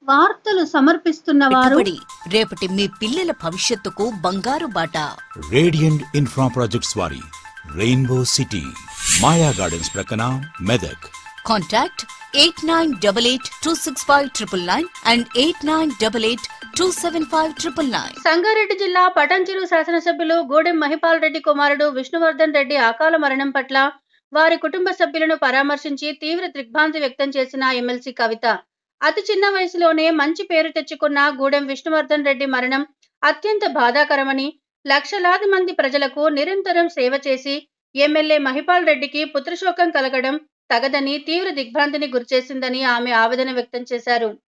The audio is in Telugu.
వార్తలు సమర్పిస్తున్న వారు పెట్టుబడి రేపటి మీ పిల్లల భవిష్యత్తుకు బంగారు బాట. రేడియంట్ ఇన్ఫ్రా ప్రాజెక్ట్స్ వారి రెయిన్బో సిటీ, మాయా గార్డెన్స్ ప్రక్కన, మెదక్. Contact 8988265999 and 8988275999. సంగారెడ్డి జిల్లా పటంచెరు శాసనసభ్యులు గూడెం మహిపాల్ రెడ్డి కుమారుడు విష్ణువర్ధన్ రెడ్డి అకాల మరణం పట్ల వారి కుటుంబ సభ్యులను పరామర్శించి తీవ్ర దిగ్భ్రాంతి వ్యక్తం చేసిన ఎమ్మెల్సీ కవిత, అతి చిన్న వయసులోనే మంచి పేరు తెచ్చుకున్న గూడెం విష్ణువర్ధన్ రెడ్డి మరణం అత్యంత బాధాకరమని, లక్షలాది మంది ప్రజలకు నిరంతరం సేవ చేసి ఎమ్మెల్యే మహిపాల్ రెడ్డికి పుత్రశోకం కలగడం తగదని తీవ్ర దిగ్భ్రాంతిని గురిచేసిందని ఆమె ఆవేదన వ్యక్తం చేశారు.